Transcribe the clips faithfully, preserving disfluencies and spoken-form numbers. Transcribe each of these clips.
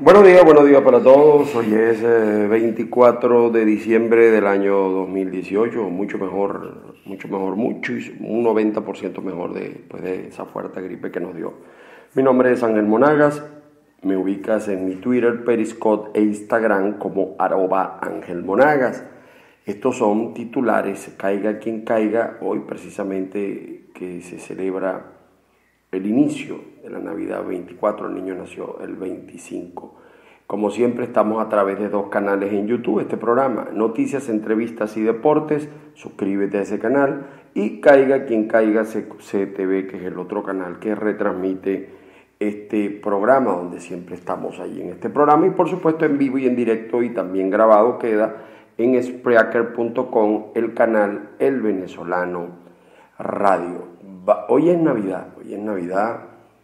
Buenos días, buenos días para todos. Hoy es eh, veinticuatro de diciembre del año dos mil dieciocho, mucho mejor, mucho mejor, mucho, un noventa por ciento mejor de, pues, de esa fuerte gripe que nos dio. Mi nombre es Ángel Monagas, me ubicas en mi Twitter, Periscope e Instagram como arroba Ángel Monagas. Estos son titulares, caiga quien caiga, hoy precisamente que se celebra el inicio de la Navidad veinticuatro, el niño nació el veinticinco. Como siempre estamos a través de dos canales en YouTube, este programa, Noticias, Entrevistas y Deportes, suscríbete a ese canal y Caiga quien caiga C T V, que es el otro canal que retransmite este programa, donde siempre estamos ahí en este programa y por supuesto en vivo y en directo y también grabado queda en Spreaker punto com, el canal El Venezolano Radio. Hoy es Navidad, hoy es Navidad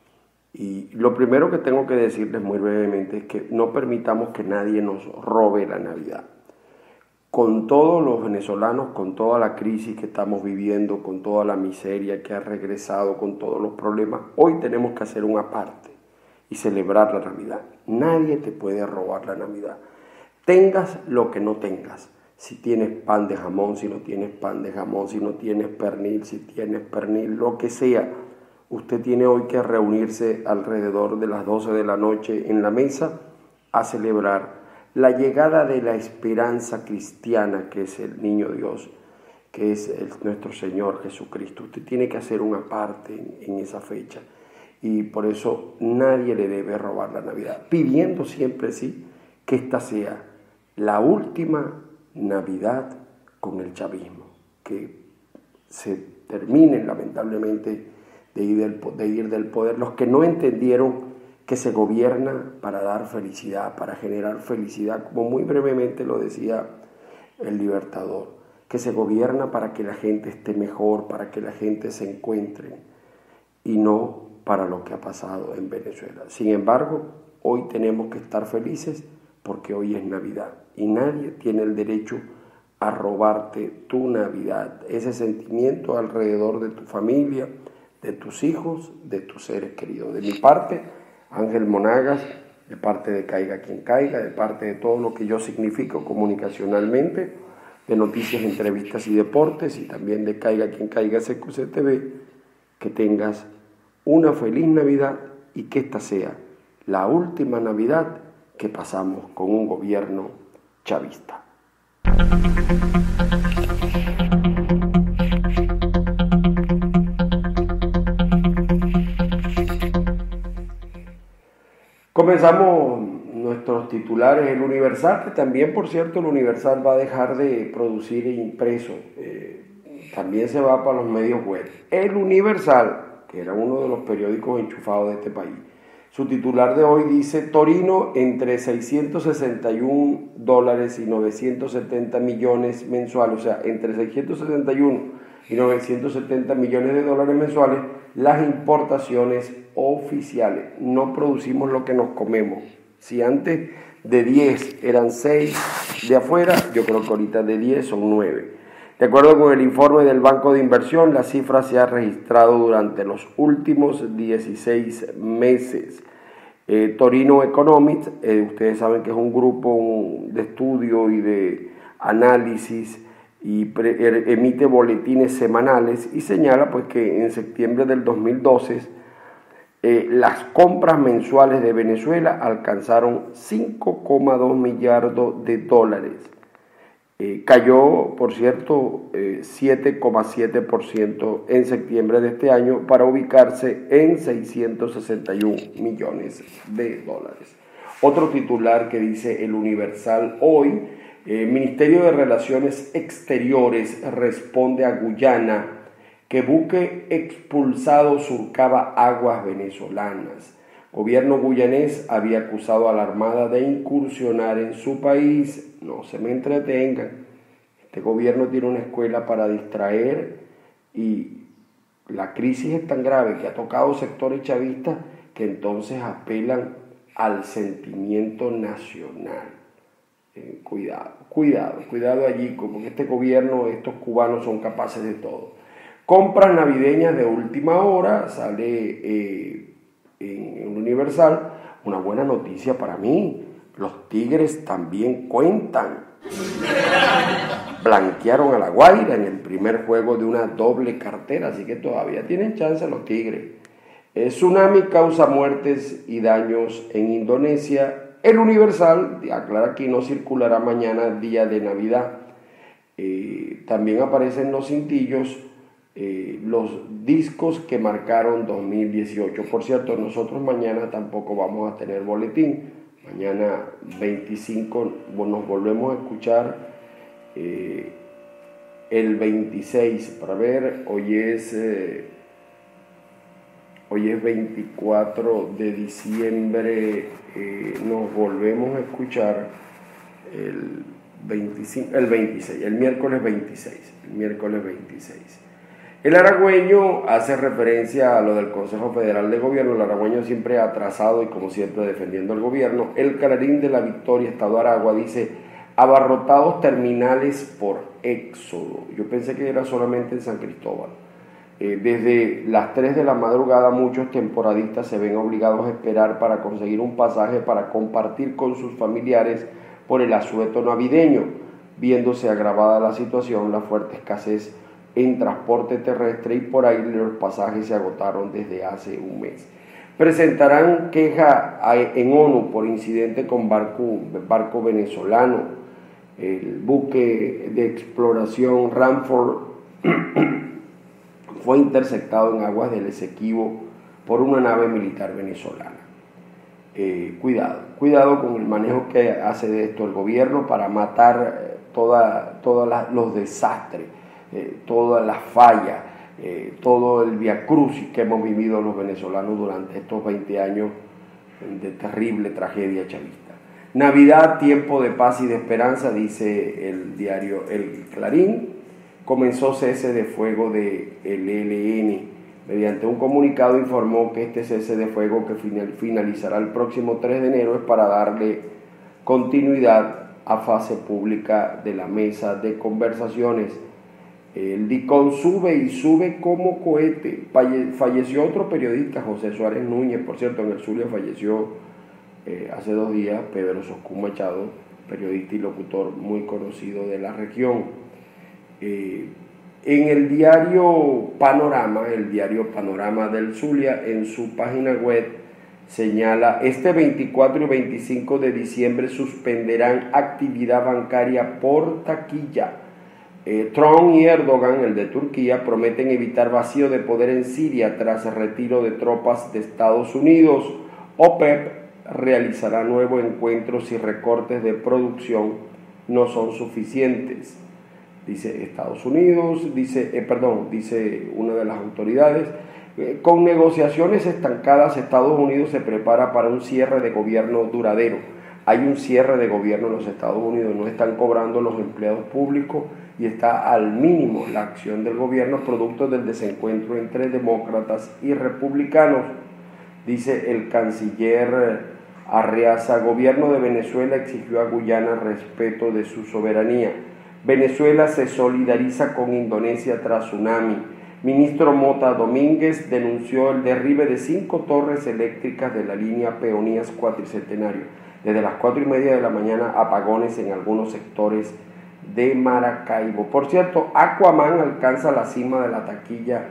y lo primero que tengo que decirles muy brevemente es que no permitamos que nadie nos robe la Navidad. Con todos los venezolanos, con toda la crisis que estamos viviendo, con toda la miseria que ha regresado, con todos los problemas, hoy tenemos que hacer una parte y celebrar la Navidad. Nadie te puede robar la Navidad. Tengas lo que no tengas. Si tienes pan de jamón, si no tienes pan de jamón, si no tienes pernil, si tienes pernil, lo que sea. Usted tiene hoy que reunirse alrededor de las doce de la noche en la mesa a celebrar la llegada de la esperanza cristiana, que es el niño Dios, que es el, nuestro Señor Jesucristo. Usted tiene que hacer una parte en, en esa fecha y por eso nadie le debe robar la Navidad, pidiendo siempre sí que esta sea la última Navidad con el chavismo, que se terminen lamentablemente de ir, del, de ir del poder los que no entendieron que se gobierna para dar felicidad, para generar felicidad, como muy brevemente lo decía el Libertador, que se gobierna para que la gente esté mejor, para que la gente se encuentre y no para lo que ha pasado en Venezuela. Sin embargo, hoy tenemos que estar felices porque hoy es Navidad y nadie tiene el derecho a robarte tu Navidad, ese sentimiento alrededor de tu familia, de tus hijos, de tus seres queridos. De mi parte, Ángel Monagas, de parte de Caiga quien caiga, de parte de todo lo que yo significo comunicacionalmente, de Noticias, Entrevistas y Deportes y también de Caiga quien caiga C Q C T V, que tengas una feliz Navidad y que esta sea la última Navidad que pasamos con un gobierno chavista. Comenzamos nuestros titulares, el Universal, que también, por cierto, el Universal va a dejar de producir impreso, eh, también se va para los medios web. El Universal, que era uno de los periódicos enchufados de este país, su titular de hoy dice: Torino entre seiscientos sesenta y uno dólares y novecientos setenta millones mensuales, o sea, entre seiscientos sesenta y uno y novecientos setenta millones de dólares mensuales, las importaciones oficiales. No producimos lo que nos comemos. Si antes de diez eran seis de afuera, yo creo que ahorita de diez son nueve. De acuerdo con el informe del Banco de Inversión, la cifra se ha registrado durante los últimos dieciséis meses. Eh, Torino Economics, eh, ustedes saben que es un grupo un, de estudio y de análisis y pre, er, emite boletines semanales y señala pues que en septiembre del dos mil doce eh, las compras mensuales de Venezuela alcanzaron cinco coma dos millardos de dólares. Eh, cayó, por cierto, eh, siete coma siete por ciento en septiembre de este año para ubicarse en seiscientos sesenta y uno millones de dólares. Otro titular que dice el Universal hoy, el eh, Ministerio de Relaciones Exteriores responde a Guyana que buque expulsado surcaba aguas venezolanas. Gobierno guyanés había acusado a la Armada de incursionar en su país. No se me entretengan. Este gobierno tiene una escuela para distraer y la crisis es tan grave que ha tocado sectores chavistas que entonces apelan al sentimiento nacional. Eh, cuidado, cuidado, cuidado allí, porque este gobierno, estos cubanos son capaces de todo. Compras navideñas de última hora, sale... Eh, en el Universal, una buena noticia para mí. Los Tigres también cuentan. Blanquearon a La Guaira en el primer juego de una doble cartera, así que todavía tienen chance los Tigres. El tsunami causa muertes y daños en Indonesia. El Universal aclara que no circulará mañana, día de Navidad. Eh, también aparecen los cintillos, eh, los discos que marcaron dos mil dieciocho. Por cierto, nosotros mañana tampoco vamos a tener boletín. Mañana veinticinco nos volvemos a escuchar eh, el veintiséis. Para ver, hoy es, eh, hoy es veinticuatro de diciembre. Eh, nos volvemos a escuchar el veinticinco, el veintiséis, el miércoles veintiséis, el miércoles veintiséis. El aragüeño hace referencia a lo del Consejo Federal de Gobierno. El aragüeño siempre atrasado y como siempre defendiendo al gobierno. El Clarín de la Victoria, Estado Aragua, dice: abarrotados terminales por éxodo. Yo pensé que era solamente en San Cristóbal. Eh, desde las tres de la madrugada muchos temporadistas se ven obligados a esperar para conseguir un pasaje para compartir con sus familiares por el asueto navideño. Viéndose agravada la situación, la fuerte escasez en transporte terrestre y por aire, los pasajes se agotaron desde hace un mes. Presentarán queja en ONU por incidente con barco, barco venezolano. El buque de exploración Ramford fue interceptado en aguas del Esequibo por una nave militar venezolana. Eh, cuidado, cuidado con el manejo que hace de esto el gobierno para matar todos toda los desastres, eh, todas las fallas, eh, todo el viacrucis que hemos vivido los venezolanos durante estos veinte años de terrible tragedia chavista. Navidad, tiempo de paz y de esperanza, dice el diario El Clarín. Comenzó cese de fuego del E L N. Mediante un comunicado informó que este cese de fuego, que finalizará el próximo tres de enero, es para darle continuidad a fase pública de la mesa de conversaciones. El DICON sube y sube como cohete. Falleció otro periodista, José Suárez Núñez. Por cierto, en el Zulia falleció eh, hace dos días Pedro Soscún Machado, periodista y locutor muy conocido de la región. Eh, en el diario Panorama, el diario Panorama del Zulia, en su página web señala: este veinticuatro y veinticinco de diciembre suspenderán actividad bancaria por taquilla. Eh, Trump y Erdogan, el de Turquía, prometen evitar vacío de poder en Siria tras el retiro de tropas de Estados Unidos. OPEP realizará nuevos encuentros si recortes de producción no son suficientes. Dice Estados Unidos, dice, eh, perdón, dice una de las autoridades, eh, con negociaciones estancadas, Estados Unidos se prepara para un cierre de gobierno duradero. Hay un cierre de gobierno en los Estados Unidos, no están cobrando los empleados públicos y está al mínimo la acción del gobierno, producto del desencuentro entre demócratas y republicanos. Dice el canciller Arreaza: gobierno de Venezuela exigió a Guyana respeto de su soberanía. Venezuela se solidariza con Indonesia tras tsunami. Ministro Mota Domínguez denunció el derribe de cinco torres eléctricas de la línea Peonías Cuatricentenario. Desde las cuatro y media de la mañana, apagones en algunos sectores de Maracaibo. Por cierto, Aquaman alcanza la cima de la taquilla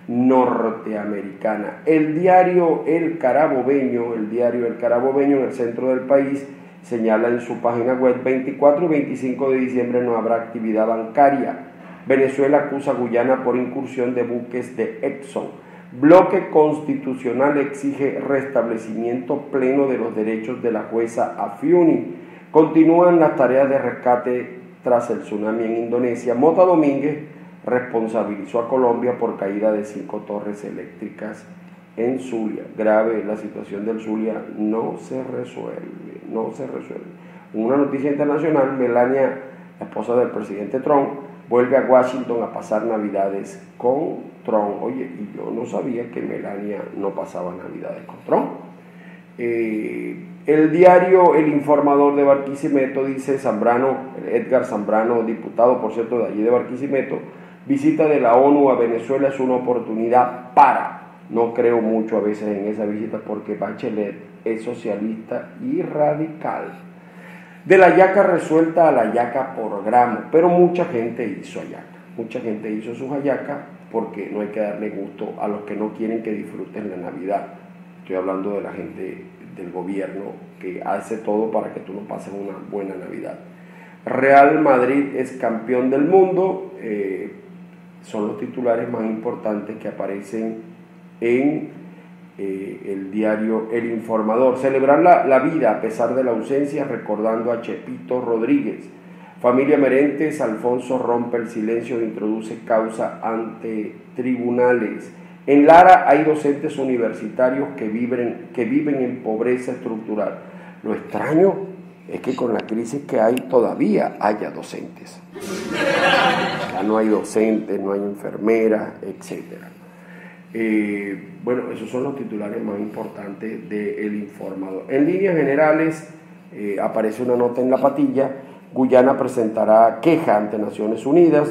norteamericana. El diario El Carabobeño, el diario El Carabobeño en el centro del país, señala en su página web: veinticuatro y veinticinco de diciembre no habrá actividad bancaria. Venezuela acusa a Guyana por incursión de buques de Exxon. Bloque constitucional exige restablecimiento pleno de los derechos de la jueza Afiuni. Continúan las tareas de rescate tras el tsunami en Indonesia. Mota Domínguez responsabilizó a Colombia por caída de cinco torres eléctricas en Zulia. Grave la situación del Zulia, no se resuelve, no se resuelve. En una noticia internacional, Melania, la esposa del presidente Trump, vuelve a Washington a pasar Navidades con Trump. Oye, y yo no sabía que Melania no pasaba Navidades con Trump. Eh, el diario El Informador de Barquisimeto dice: Zambrano, Edgar Zambrano, diputado, por cierto, de allí de Barquisimeto, visita de la ONU a Venezuela es una oportunidad para... No creo mucho a veces en esa visita porque Bachelet es socialista y radical. De la hallaca resuelta a la hallaca por gramo, pero mucha gente hizo hallaca, mucha gente hizo sus hallacas porque no hay que darle gusto a los que no quieren que disfruten la Navidad. Estoy hablando de la gente del gobierno que hace todo para que tú no pases una buena Navidad. Real Madrid es campeón del mundo, eh, son los titulares más importantes que aparecen en eh, el diario El Informador. Celebrar la, la vida a pesar de la ausencia, recordando a Chepito Rodríguez. Familia Merentes, Alfonso rompe el silencio e introduce causa ante tribunales. En Lara hay docentes universitarios que viven, que viven en pobreza estructural. Lo extraño es que con la crisis que hay todavía haya docentes. Ya no hay docentes, no hay enfermeras, etcétera. Eh, bueno, esos son los titulares más importantes de El Informador. En líneas generales, eh, aparece una nota en la patilla. Guyana presentará queja ante Naciones Unidas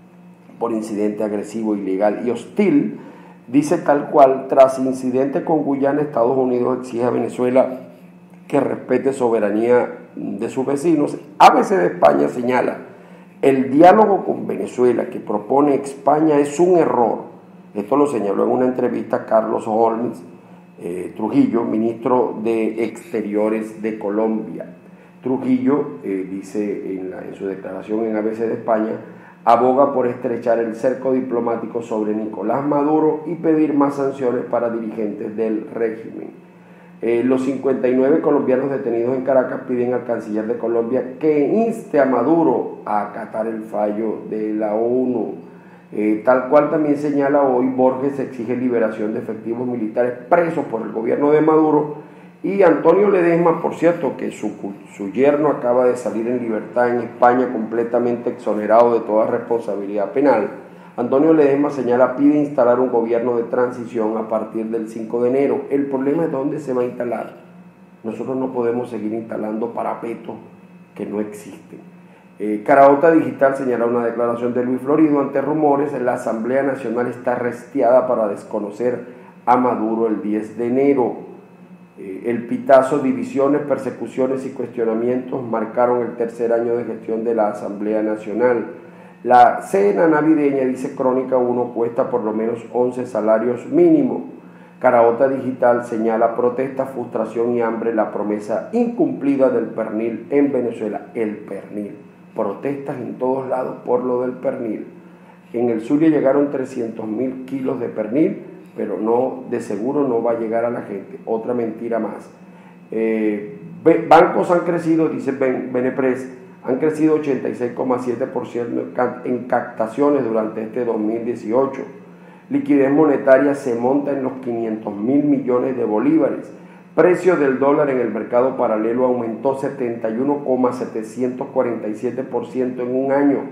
por incidente agresivo, ilegal y hostil. Dice tal cual: tras incidente con Guyana, Estados Unidos exige a Venezuela que respete soberanía de sus vecinos. A B C de España señala: el diálogo con Venezuela que propone España es un error. Esto lo señaló en una entrevista Carlos Holmes eh, Trujillo, ministro de Exteriores de Colombia. Trujillo, eh, dice en, la, en su declaración en A B C de España, aboga por estrechar el cerco diplomático sobre Nicolás Maduro y pedir más sanciones para dirigentes del régimen. Eh, los cincuenta y nueve colombianos detenidos en Caracas piden al canciller de Colombia que inste a Maduro a acatar el fallo de la ONU. Eh, tal cual también señala hoy Borges, exige liberación de efectivos militares presos por el gobierno de Maduro. Y Antonio Ledesma, por cierto, que su, su yerno acaba de salir en libertad en España, completamente exonerado de toda responsabilidad penal. Antonio Ledesma señala, pide instalar un gobierno de transición a partir del cinco de enero. El problema es dónde se va a instalar. Nosotros no podemos seguir instalando parapetos que no existen. Eh, Caraota Digital señala una declaración de Luis Florido ante rumores. La Asamblea Nacional está restiada para desconocer a Maduro el diez de enero. Eh, el pitazo, divisiones, persecuciones y cuestionamientos marcaron el tercer año de gestión de la Asamblea Nacional. La cena navideña, dice Crónica uno, cuesta por lo menos once salarios mínimos. Caraota Digital señala protesta, frustración y hambre, la promesa incumplida del pernil en Venezuela. El pernil. Protestas en todos lados por lo del pernil. En el Zulia llegaron trescientos mil kilos de pernil, pero no, de seguro no va a llegar a la gente. Otra mentira más. Eh, bancos han crecido, dice Benepres, han crecido ochenta y seis coma siete por ciento en captaciones durante este dos mil dieciocho. Liquidez monetaria se monta en los quinientos mil millones de bolívares. Precio del dólar en el mercado paralelo aumentó setenta y uno coma setecientos cuarenta y siete por ciento en un año.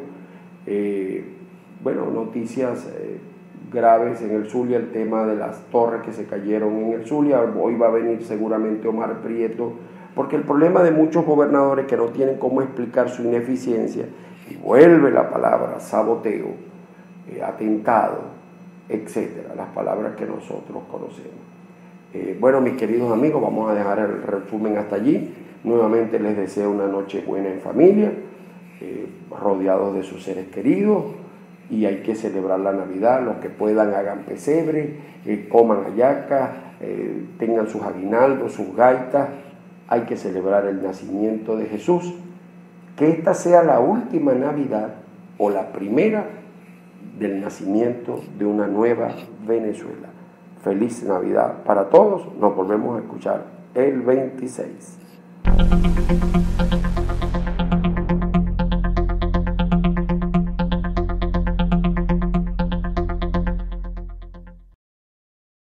Eh, bueno, noticias eh, graves en el Zulia, el tema de las torres que se cayeron en el Zulia. Hoy va a venir seguramente Omar Prieto, porque el problema de muchos gobernadores que no tienen cómo explicar su ineficiencia, y vuelve la palabra saboteo, eh, atentado, etcétera, las palabras que nosotros conocemos. Eh, bueno, mis queridos amigos, vamos a dejar el resumen hasta allí. Nuevamente les deseo una noche buena en familia, eh, rodeados de sus seres queridos, y hay que celebrar la Navidad. Los que puedan hagan pesebre, eh, coman hallacas, eh, tengan sus aguinaldos, sus gaitas. Hay que celebrar el nacimiento de Jesús. Que esta sea la última Navidad o la primera del nacimiento de una nueva Venezuela. Feliz Navidad para todos. Nos volvemos a escuchar el veintiséis.